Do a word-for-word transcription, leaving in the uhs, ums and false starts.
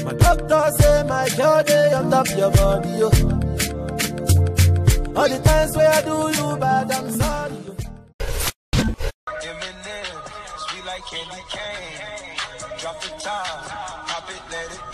My doctor say my girl day on top your body, yo. All the times where I do you bad, I'm sorry, yo. Eminem, sweet like candy cane. Drop the top, pop it, let it